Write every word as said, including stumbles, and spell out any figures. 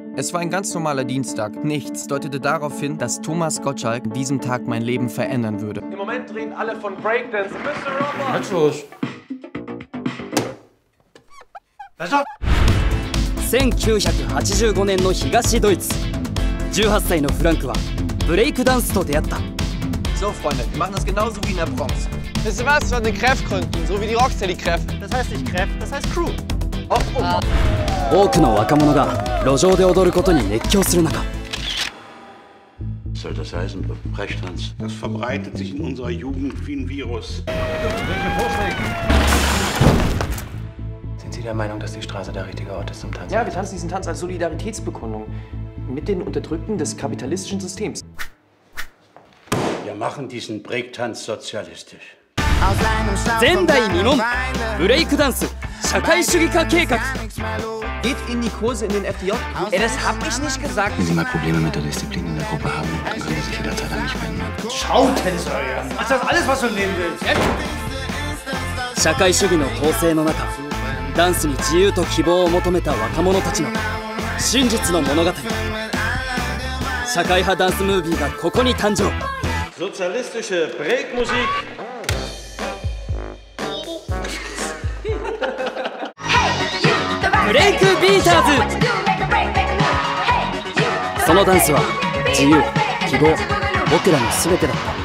Es war ein ganz normaler Dienstag. Nichts deutete darauf hin, dass Thomas Gottschalk an diesem Tag mein Leben verändern würde. Im Moment reden alle von Breakdance. Mister Robot! Was los? Was auf? せんきゅうひゃくはちじゅうごねんの東ドイツ。じゅうはっさいのフランクはブレイクダンスと出会った。 So, Freunde, wir machen das genauso wie in der Bronx. Wisst ihr was? Wir den Kräft gründen, so wie die Rocksteady-Kräft. Das heißt nicht Kräft, das heißt Crew. Oh, oh, oh. 多くの若者が路上で踊ることに熱狂する中。 Was soll das heißen? Brechtanz? Das verbreitet sich in unserer Jugend wie ein Virus. Sind Sie der Meinung, dass die Straße der richtige Ort ist zum Tanzen? Ja, wir tanzen diesen Tanz als Solidaritätsbekundung mit den Unterdrückten des kapitalistischen Systems. Wir machen diesen Breaktanz sozialistisch. 前代未聞ブレイクダンス社会主義化計画。 Geht in die Kurse in den F D J. Ey, das hab ich nicht gesagt. Wenn Sie mal Probleme mit der Disziplin in der Gruppe haben, dann können Sie sich jederzeit an mich wenden. Schautänzer, ja. Was ist das alles, was du nehmen willst? 社会主義の統制の中、ダンスに自由と希望を求めた若者たちの真実の物語。社会派ダンスムービーがここに誕生。 Sozialistische Breakmusik. ブレイクビーターズ。そのダンスは自由、希望、僕らの全てだった。